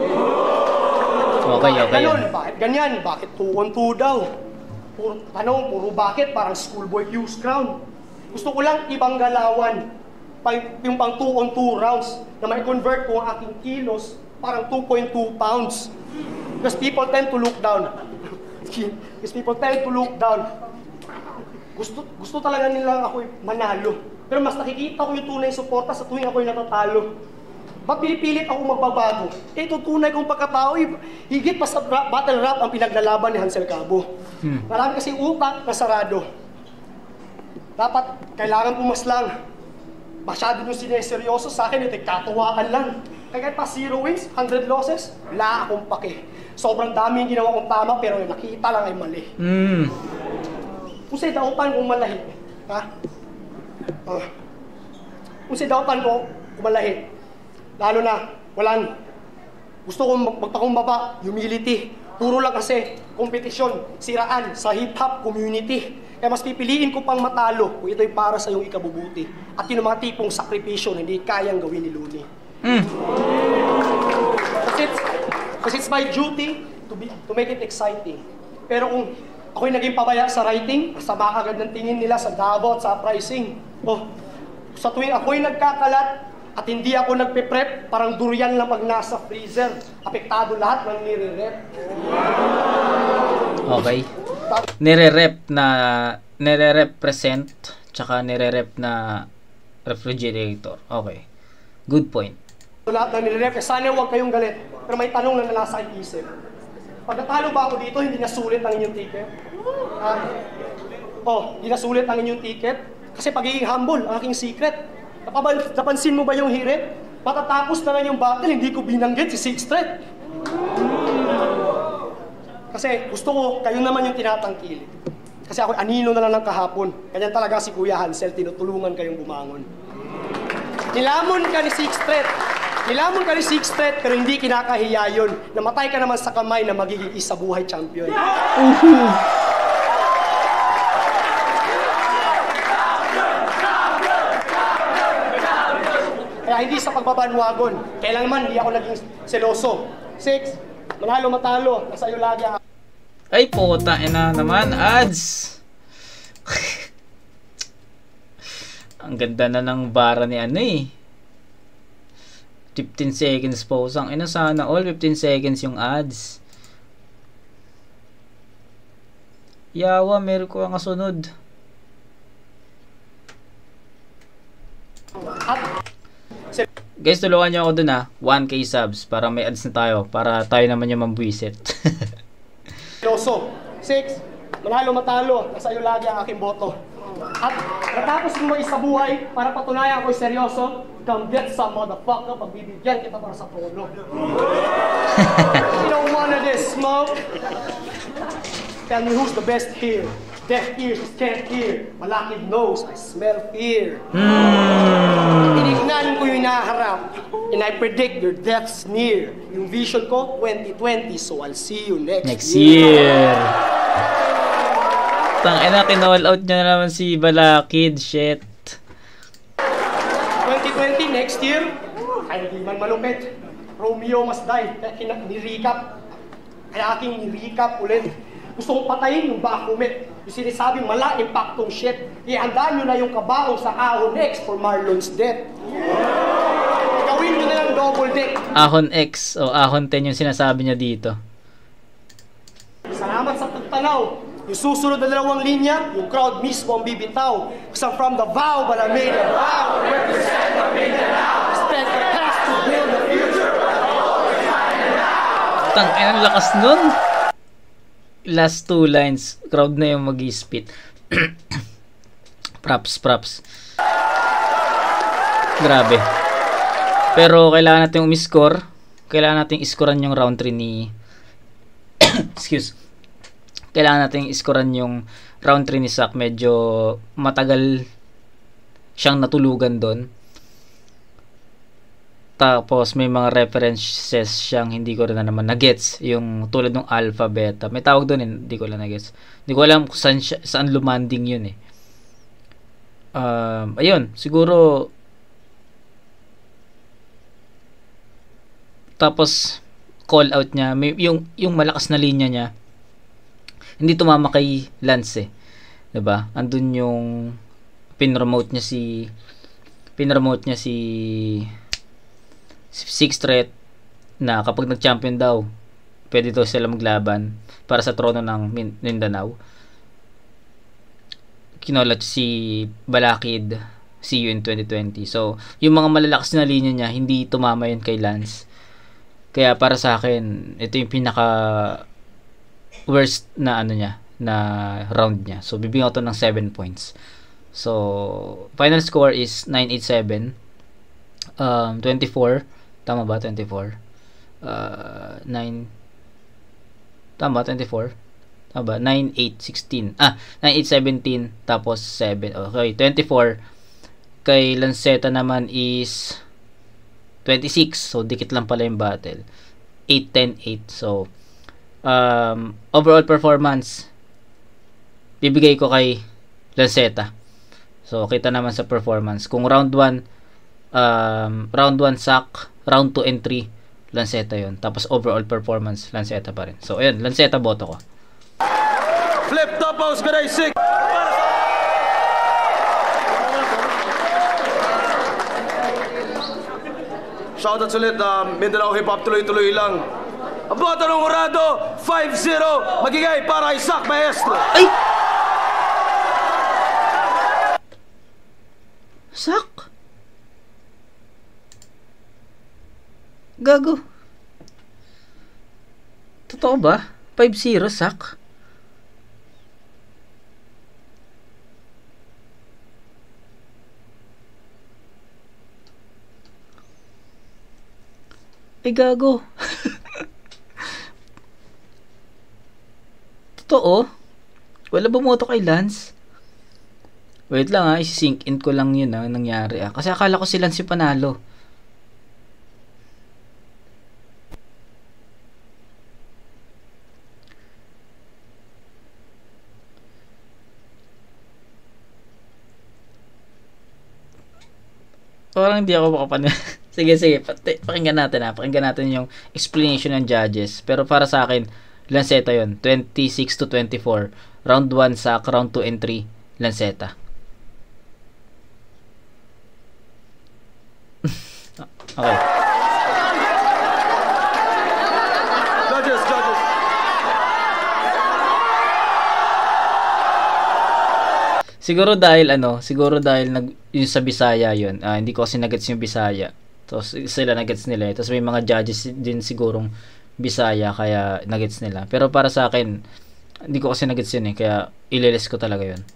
Okay, okay. Ganun, bakit ganyan? Bakit two on two daw? Puro, tanong, puro bakit? Parang schoolboy Hughes crown. Gusto ko lang ibang galawan. Pang, yung pang two on two rounds na may convert ko ang aking kilos parang two point two pounds. Because people tend to look down. Because people tend to look down. Gusto gusto talaga nilang ako manalo. Pero mas nakikita ko yung tunay suporta sa tuwing ako'y natatalo. Ba't pinipilit ako magbabago? Eh, ito tunay kong pagkatao. Higit pa sa rap, battle rap ang pinaglalaban ni Hansel Cabo. Hmm. Marami kasi utak na sarado. Dapat kailangan pumaslang. Masyado nung sineseryoso sa akin, ito'y katuwaan lang. Kaya pa zero wins, one hundred losses, wala akong pake. Sobrang dami yung ginawa kong tama, pero yung nakita lang ay mali. Mm. Kung sa'y dautan kong malahi, ha? Uh, kung sa'y dautan ko, kumalahi. Lalo na, walang gusto kong magpakumbaba, humility. Puro lang kasi, kompetisyon, siraan sa hip-hop community. Kaya mas pipiliin ko pang matalo kung ito'y para sa iyong ikabubuti. At yun ang mga tipong sakripisyo na hindi kayang gawin ni Looney. Mm. Kasi it's, kasi it's my duty to, be, to make it exciting. Pero kung ako'y naging pabaya sa writing, masama agad ng tingin nila sa Davao at sa pricing. Oh, sa tuwing ako'y nagkakalat at hindi ako nagpe-prep, parang durian lang pag nasa freezer. Apektado lahat ng nire-rep. Okay. Nire-rep na nire-represent tsaka nire-rep na refrigerator. Okay. Good point. So, lahat ng nire-rep, sana huwag kayong galit. Pero may tanong na nasa isip. Pag natalo ba ako dito, hindi nasulit ang inyong ticket? Ha? Oh, hindi nasulit ang inyong ticket? Kasi pagiging humble, ang aking secret. Napabal, napansin mo ba yung hirit? Matatapos na lang yung battle, hindi ko binanggit si Sixth Threat. Kasi gusto ko, kayo naman yung tinatangkili. Kasi ako anino na lang ng kahapon. Ganyan talaga si Kuya Hansel, tinutulungan kayong bumangon. Nilamon ka ni Sixth Threat. Nilamon ka ni Sixth Threat, pero hindi kinakahiya yun. Namatay ka naman sa kamay na magiging isa-buhay champion. Uh-huh. Kaya hindi sa pagbabanwagon. Kailan man, hindi ako naging seloso. Six, manalo matalo. Nasa iyo lagi ako. Ay, puta ina naman. Ads! Ang ganda na ng bara ni ano eh. fifteen seconds po. Ang ina sana all fifteen seconds yung ads. Yawa, meron ko ang kasunod. Guys, tulungan nyo ako dun ha. one K subs para may ads na tayo. Para tayo naman yung mambwisit. Loso. Six, manalo matalo. Nasa iyo lagi ang aking boto. At natapos mo isa buhay para patunayan ako'y seryoso, come get some motherfucker, pagbibigyan kita para sa polo. You don't wanna this smoke? Tell me who's the best here? Deaf ears can't hear. Malakid nose, I smell fear. Mm. Tinignan ko yung hinaharap, and I predict your death's near. Yung vision ko, twenty twenty, so I'll see you next, Next year. year. Tangina, kinall out niya na naman si Balakid. Shit. twenty twenty, next year, ay hindi man malupit. Romeo must die. Kaya kina- ni-recap. Kaya aking ni-recap ulit. Gusto kong patayin yung Baphomet. Yung sinasabing mala impaktong shit. Ihandaan nyo na yung kabaong sa Ahon X for Marlon's death. Gawin nyo na lang double deck. Ahon X o Ahon ten yung sinasabi niya dito. Salamat sa pagtanaw. Yung susunod na dalawang linya, yung crowd mismo ang bibitaw. Cause I'm from the vow, but I made a vow. Represent the Mindanao. Spend the past to build the future. Tang, ay ang lakas nun. Last two lines, crowd na yung mag-spit. Props, props. Grabe. Pero kailangan natin umiscore. Kailangan natin iskoran yung round three ni... Excuse. Kailangan natin iskoran yung round three ni Sak. Medyo matagal siyang natulugan doon. Tapos may mga references siyang hindi ko rin na naman na-gets. Yung tulad ng alpha, beta. May tawag doon eh, hindi ko lang na-gets. Hindi ko alam kung saan, siya, saan lumanding yun eh. Um, ayun, siguro tapos call out niya, may, yung, yung malakas na linya niya, hindi tumama kay Lance eh. Diba? Andun yung pinromote niya si pinromote niya si Sixth Threat na kapag nag-champion daw, pwede daw sila maglaban para sa trono ng Mindanao. Kinolat si Balakid, see you in twenty twenty. So, yung mga malalakas na linya niya, hindi tumama yun kay Lance. Kaya para sa akin, ito yung pinaka worst na ano niya, na round niya. So, bibigyan ko to ng seven points. So, final score is nine eight seven. Um, twenty-four. Tama ba? twenty-four. Uh, nine. Tama, twenty-four. Tama ba? nine eight sixteen. Ah, nine eight seventeen. Tapos seven. Okay, twenty-four. Kay Lanceta naman is twenty-six. So, dikit lang pala yung battle. eight ten eight. So, um, overall performance, bibigay ko kay Lanceta. So, kita naman sa performance. Kung round one, um, round one sack, round two and three, Lanceta yun. Tapos overall performance, Lanceta pa rin. So, ayun, Lanceta boto ko. Flip top house ka na isik. Shoutout ulit, uh, Mindanao Hip Hop, tuloy-tuloy lang. Ang boto ng Horado, five zero, magigay para kay Sak Maestro. Ay! Sak? Gago. Totoo ba? five zero, Sak? Ay, gago. Totoo? Wala bumoto kay Lance? Wait lang ha, isi-sync in ko lang yun ha, nangyari ha. Kasi akala ko si Lance yung panalo. Parang hindi ako makapan. Sige, sige. Pakinggan natin ha. Pakinggan natin yung explanation ng judges. Pero para sa akin, Lanceta yun. twenty-six to twenty-four. Round one sack, round two and three, Lanceta. Okay. Judges, judges. Siguro dahil ano, siguro dahil nag yung sa Bisaya yun. Uh, hindi ko kasi nagets yung Bisaya. Tapos sila nagets nila. Eh. Tapos may mga judges din sigurong Bisaya kaya nagets nila. Pero para sa akin, hindi ko kasi nagets yun eh. Kaya ililis ko talaga yun.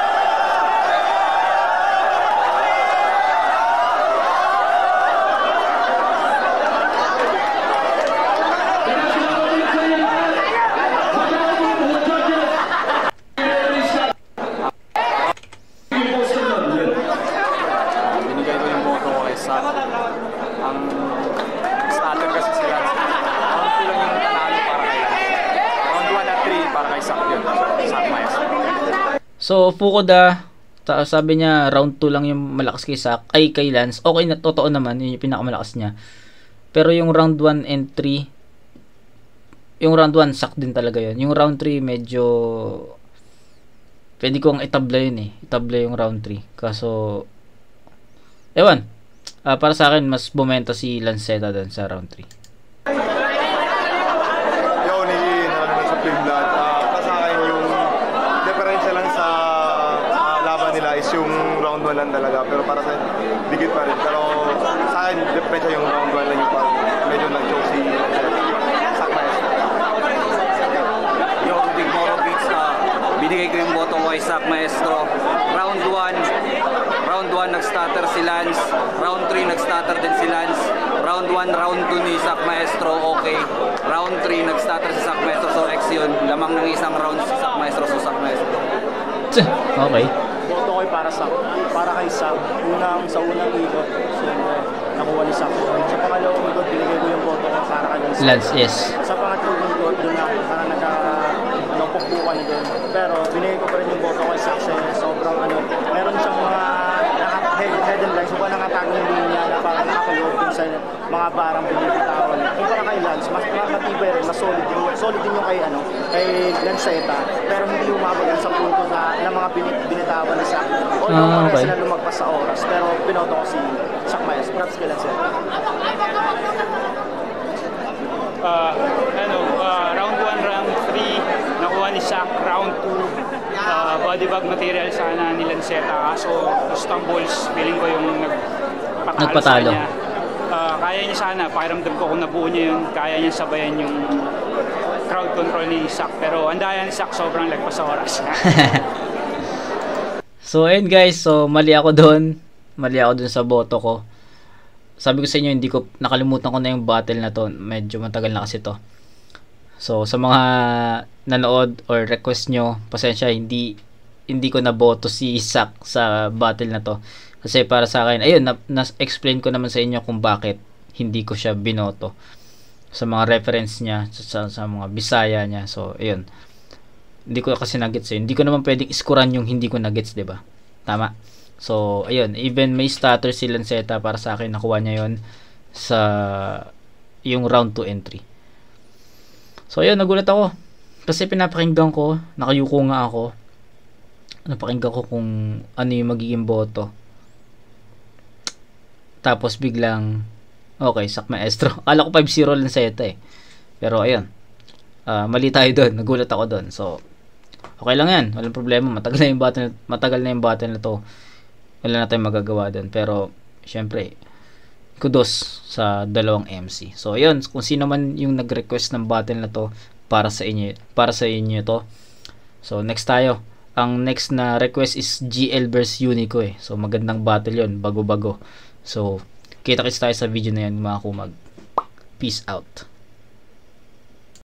So, Fukuda, sabi niya round two lang yung malakas kay Sak, ay kay Lance. Okay na, totoo naman, yun yung pinakamalakas niya. Pero yung round one and three, yung round one, Sak din talaga yun. Yung round three, medyo, pwede kong itabla yun eh. Itabla yung round three. Kaso, ewan, uh, para sa akin, mas bumenta si Lanceta dun sa round three. Lang talaga, pero para sa digit pa rin. Pero sa akin, depende yung round one lang yung pag medyo nag-joke si Sak Maestro. Yo, Big Moro Beats, uh, binigay ko yung boto ko kay Sak Maestro. Round one, round one nag-stutter si Lance. Round three nag-stutter din si Lance. Round one, round two ni Sak Maestro, okay. Round three nag-stutter si Sak Maestro, so X yun. Lamang ng isang round si Sak Maestro, so Sak Maestro. Okay. Boto ko para sa para kay Sak. Unang sa unang ilot. Siyempre, nakuha ni Sak. Sa pangalawang lingkod, binigay ko yung boto ko para kay Lance. Lance, yes. Sa pangatlong lingkod, doon na parang nagka napukbukan doon. Pero binigay ko pa rin yung boto ko kay Sak kasi sobrang ano, meron siyang mga head, head and legs, mukhang nakatagong yung linya na parang nakakulog dun sa mga barang binibitawan. Kung para kay Lance, mas matibay rin, mas solid din, solid din yung kay, ano, kay Lanceta. Pero hindi umabot yan sa punto na, ng mga binit, binitawan ni Sak. Although Ah, okay. parehas sila lumagpas sa oras, pero binoto ko si Sak Maestro. Props kay Lanceta. uh, ano, uh, round one, round three, nakuha ni Sak. Round two, uh, body bag material sana ni Lanceta. Kaso, Istanbul's, feeling ko yung nagpatalo, Nagpatalo. sa kanya. Uh, kaya niya sana, pakiramdam ko kung nabuo niya yun, kaya niya sabayan yung crowd control ni Sak. Pero ang daya ni Sak, sobrang lagpas sa oras. So, ayun guys. So, mali ako doon. Mali ako doon sa boto ko. Sabi ko sa inyo, hindi ko, nakalimutan ko na yung battle na to. Medyo matagal na kasi to. So, sa mga nanood or request nyo, pasensya, hindi hindi ko naboto si Sak sa battle na to. Kasi para sa akin, ayun, na-explain ko naman sa inyo kung bakit hindi ko siya binoto. Sa mga reference niya, sa, sa mga Bisaya niya. So, ayun. Hindi ko kasi nagets eh. Hindi ko naman pwedeng iskuran yung hindi ko nagets, diba? Tama. So, ayun. Even may stutter si Lanceta, para sa akin, nakuha niya yun sa yung round two entry. So, ayun, nagulat ako. Kasi pinapakinggan ko, nakayuko nga ako. Napakinggan ko kung ano yung magiging boto. Tapos biglang, okay, Sak Maestro. Akala ko five zero Lanceta eh. Pero ayun, uh, mali tayo doon. Nagulat ako doon. So, okay lang yan. Walang problema. Matagal na yung battle, matagal na yung battle na to. Wala na tayong magagawa doon. Pero, syempre, kudos sa dalawang M C. So, ayun, kung sino man yung nag-request ng battle na to, para sa inyo, para sa inyo to. So, next tayo. Ang next na request is G L versus Unico eh. So, magandang battle yun. Bago-bago. So, kita-kits tayo sa video na yan, mga kumag. Peace out.